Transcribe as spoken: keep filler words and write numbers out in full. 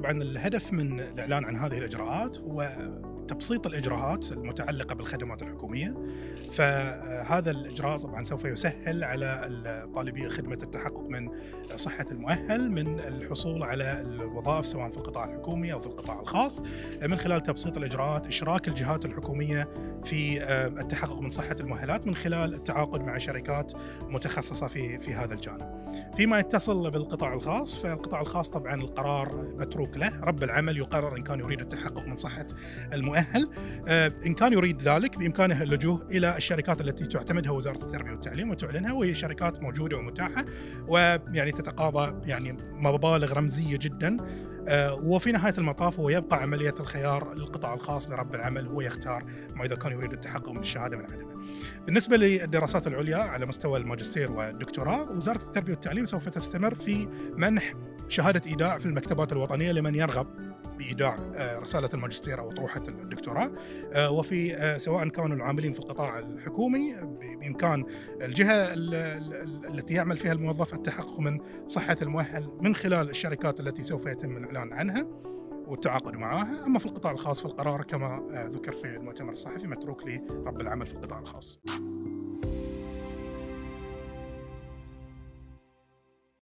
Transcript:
طبعا الهدف من الإعلان عن هذه الإجراءات هو تبسيط الإجراءات المتعلقة بالخدمات الحكومية. فهذا الإجراء طبعا سوف يسهل على طالبي خدمة التحقق من صحة المؤهل من الحصول على الوظائف سواء في القطاع الحكومي أو في القطاع الخاص، من خلال تبسيط الإجراءات، إشراك الجهات الحكومية في التحقق من صحة المؤهلات من خلال التعاقد مع شركات متخصصة في في هذا الجانب. فيما يتصل بالقطاع الخاص، فالقطاع الخاص طبعا القرار متروك له، رب العمل يقرر إن كان يريد التحقق من صحة المؤهل. إن كان يريد ذلك بإمكانه اللجوء إلى الشركات التي تعتمدها وزارة التربية والتعليم وتعلنها، وهي شركات موجودة ومتاحة ويعني تتقاضى يعني مبالغ رمزية جدا. وفي نهاية المطاف هو يبقى عملية الخيار للقطاع الخاص لرب العمل، هو يختار ما إذا كان يريد التحقق من الشهادة من عدمه. بالنسبة للدراسات العليا على مستوى الماجستير والدكتوراه، وزارة التربية والتعليم سوف تستمر في منح شهادة إيداع في المكتبات الوطنية لمن يرغب بإيداع رسالة الماجستير أو أطروحة الدكتوراه. وفي سواء كانوا العاملين في القطاع الحكومي بإمكان الجهة التي يعمل فيها الموظف التحقق من صحة المؤهل من خلال الشركات التي سوف يتم الإعلان عنها والتعاقد معها. أما في القطاع الخاص فالقرار كما ذكر في المؤتمر الصحفي متروك لرب العمل في القطاع الخاص.